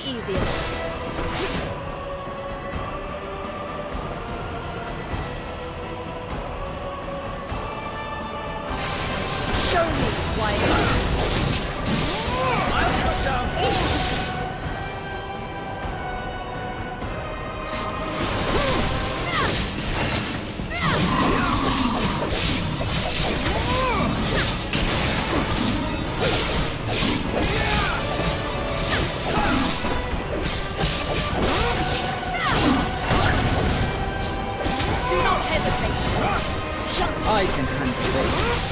easier. Show me why it is. I'll cut down all. Do not hesitate. I can handle this.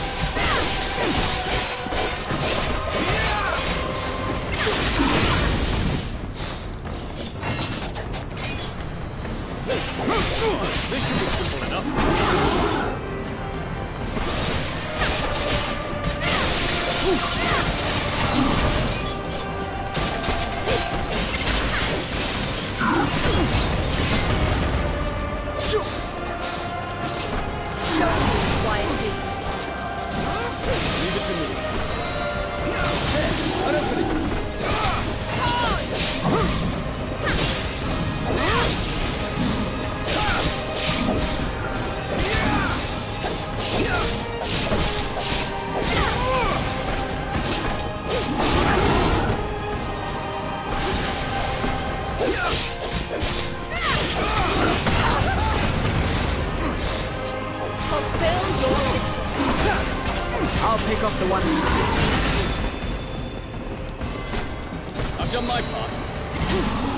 This should be simple enough. Show me why it is. Leave it to me. I don't believe it. Fulfill your mission. I'll pick off the ones. I've done my part.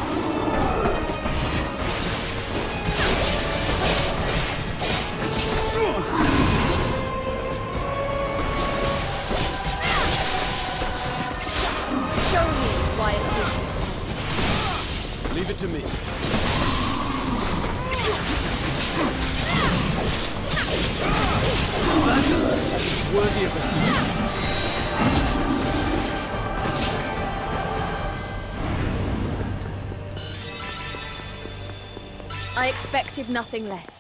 Show me why it is. Leave it to me. Worthy of that. I expected nothing less.